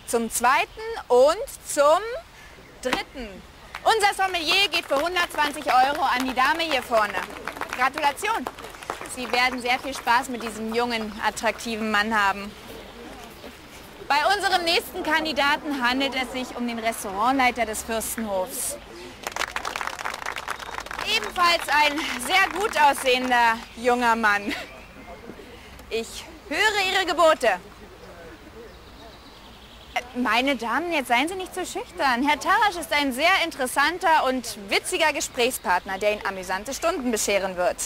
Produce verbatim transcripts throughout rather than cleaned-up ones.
zum zweiten und zum dritten. Unser Sommelier geht für hundertzwanzig Euro an die Dame hier vorne. Gratulation. Sie werden sehr viel Spaß mit diesem jungen, attraktiven Mann haben. Bei unserem nächsten Kandidaten handelt es sich um den Restaurantleiter des Fürstenhofs. Ebenfalls ein sehr gut aussehender junger Mann. Ich höre Ihre Gebote. Meine Damen, jetzt seien Sie nicht so schüchtern. Herr Tarasch ist ein sehr interessanter und witziger Gesprächspartner, der Ihnen amüsante Stunden bescheren wird.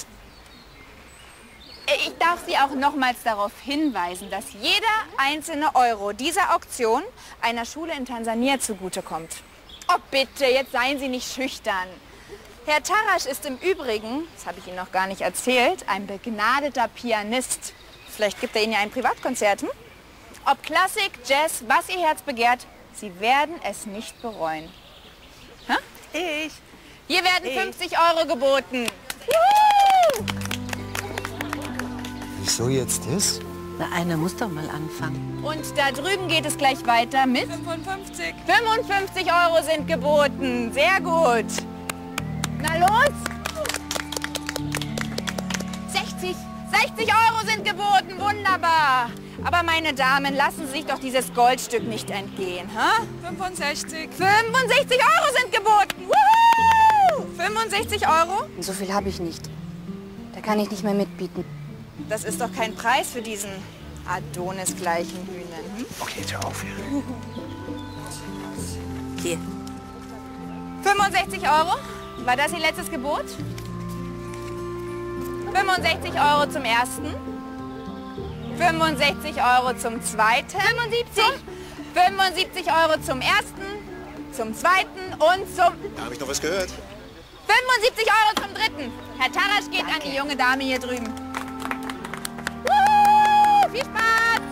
Ich darf Sie auch nochmals darauf hinweisen, dass jeder einzelne Euro dieser Auktion einer Schule in Tansania zugutekommt. Oh bitte, jetzt seien Sie nicht schüchtern. Herr Tarasch ist im Übrigen, das habe ich Ihnen noch gar nicht erzählt, ein begnadeter Pianist. Vielleicht gibt er Ihnen ja ein Privatkonzert, hm? Ob Klassik, Jazz, was Ihr Herz begehrt, Sie werden es nicht bereuen. Hä? Ich. Hier werden ich. fünfzig Euro geboten. Juhu! Wieso jetzt das? Na, einer muss doch mal anfangen. Und da drüben geht es gleich weiter mit fünfundfünfzig. fünfundfünfzig Euro sind geboten. Sehr gut. Na los. sechzig. sechzig Euro sind geboten. Wunderbar. Aber meine Damen, lassen Sie sich doch dieses Goldstück nicht entgehen. Hä? fünfundsechzig. fünfundsechzig Euro sind geboten. Wuhu! fünfundsechzig Euro? So viel habe ich nicht. Da kann ich nicht mehr mitbieten. Das ist doch kein Preis für diesen Adonis-gleichen Hühner. Hm? Okay, jetzt hör auf hier. Hier. fünfundsechzig Euro? War das Ihr letztes Gebot? fünfundsechzig Euro zum ersten. fünfundsechzig Euro zum zweiten. fünfundsiebzig. Zum fünfundsiebzig Euro zum ersten, zum zweiten und zum... Da habe ich noch was gehört. fünfundsiebzig Euro zum dritten. Herr Tarasch geht an die junge Dame hier drüben. Wuhu, viel Spaß!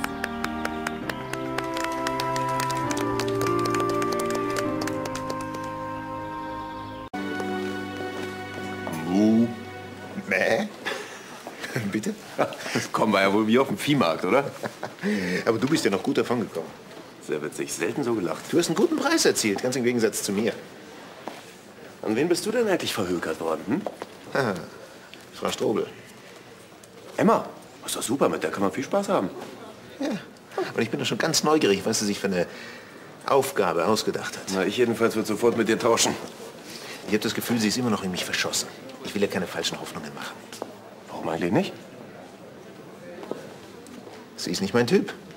Mu. Mäh? Bitte? Das kommen wir ja wohl wie auf dem Viehmarkt, oder? Aber du bist ja noch gut davon gekommen. Sehr witzig, selten so gelacht. Du hast einen guten Preis erzielt, ganz im Gegensatz zu mir. An wen bist du denn eigentlich verhökert worden? Hm? Haha, Frau Strobel. Emma, ist doch super, mit der kann man viel Spaß haben. Ja, und ich bin doch schon ganz neugierig, was sie sich für eine Aufgabe ausgedacht hat. Na, ich jedenfalls würde sofort mit dir tauschen. Ich habe das Gefühl, sie ist immer noch in mich verschossen. Ich will ja keine falschen Hoffnungen machen. Warum eigentlich nicht? Sie ist nicht mein Typ.